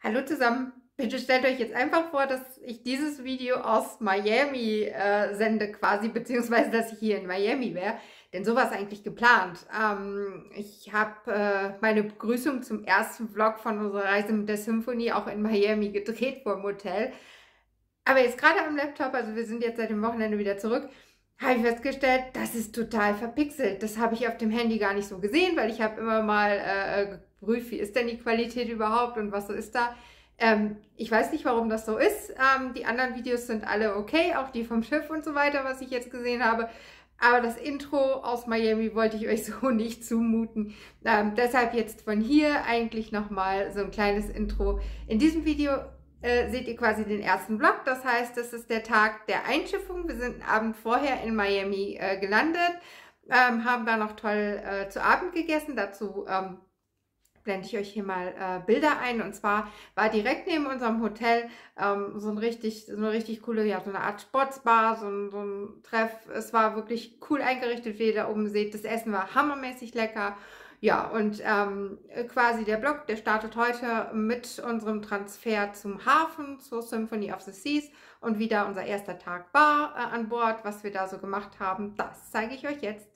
Hallo zusammen, bitte stellt euch jetzt einfach vor, dass ich dieses Video aus Miami sende quasi, beziehungsweise dass ich hier in Miami wäre, denn so war es eigentlich geplant. Ich habe meine Begrüßung zum ersten Vlog von unserer Reise mit der Symphony auch in Miami gedreht vor dem Hotel. Aber jetzt gerade am Laptop, also wir sind jetzt seit dem Wochenende wieder zurück, habe ich festgestellt, das ist total verpixelt. Das habe ich auf dem Handy gar nicht so gesehen, weil ich habe immer mal geprüft, wie ist denn die Qualität überhaupt und was so ist da. Ich weiß nicht, warum das so ist. Die anderen Videos sind alle okay, auch die vom Schiff und so weiter, was ich jetzt gesehen habe. Aber das Intro aus Miami wollte ich euch so nicht zumuten. Deshalb jetzt von hier eigentlich nochmal so ein kleines Intro. In diesem Video seht ihr quasi den ersten Vlog. Das heißt, das ist der Tag der Einschiffung. Wir sind einen Abend vorher in Miami gelandet, haben da noch toll zu Abend gegessen. Dazu blende ich euch hier mal Bilder ein. Und zwar war direkt neben unserem Hotel so eine richtig coole, ja, so eine Art Sportsbar, so ein Treff. Es war wirklich cool eingerichtet, wie ihr da oben seht. Das Essen war hammermäßig lecker. Ja, und quasi der Vlog, der startet heute mit unserem Transfer zum Hafen, zur Symphony of the Seas. Und wie da unser erster Tag war an Bord, was wir da so gemacht haben, das zeige ich euch jetzt.